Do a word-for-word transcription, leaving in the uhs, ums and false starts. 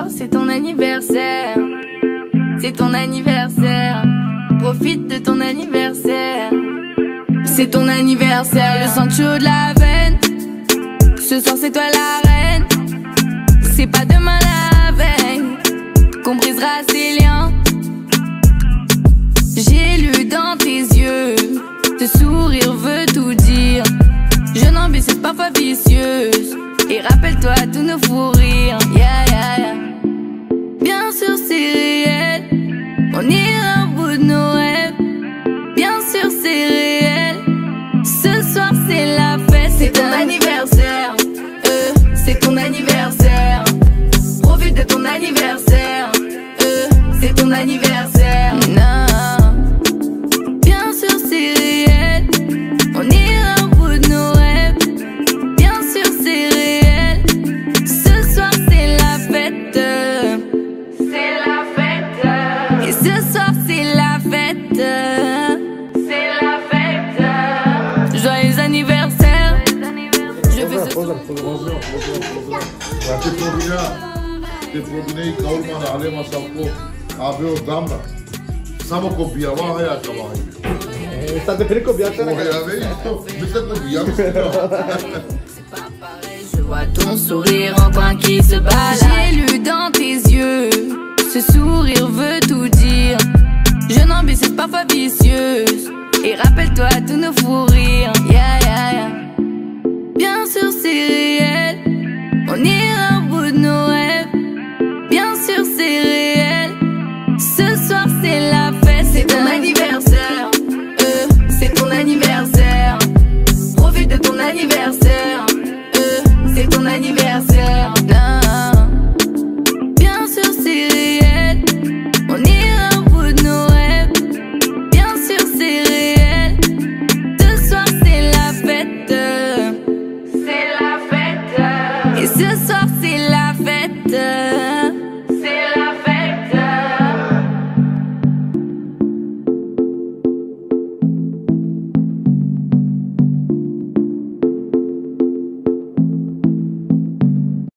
soir c'est ton anniversaire. C'est ton anniversaire. Profite de ton anniversaire. C'est ton anniversaire. Le sang chaud de la veine. Ce soir c'est toi la reine. C'est pas demain la veille qu'on brisera ces liens. J'ai lu dans tes yeux, ce sourire veut tout dire. Jeune ambitieuse, parfois vicieuse. Et rappelle-toi tous nos fous rires. Yeah, yeah, yeah. Bien sûr c'est réel, on ira au bout de nos rêves. Bien sûr c'est réel, ce soir c'est la fête. C'est ton anniversaire, euh, c'est ton anniversaire. Profite de ton anniversaire, euh, c'est ton anniversaire. Non, bien sûr c'est réel, on ira au bout de nos rêves. Bien sûr c'est réel, ce soir c'est la fête. C'est la fête. Et ce soir c'est la fête. C'est la fête. Joyeux anniversaire. Je fais ce soir. Te produnei kaulma na ale masako abe o dama samo ko biawa ya kawai Está de frio biaca na cara vem então você ko biawa C'est pas pareil, je vois ton sourire en coin qui se balade. J'ai lu dans tes yeux, ce sourire veut tout dire. Jeune ambitieuse, parfois vicieuse. Et rappelle-toi tous nos fous rires. Yeah, yeah, yeah. Bien sûr c'est réel, on ira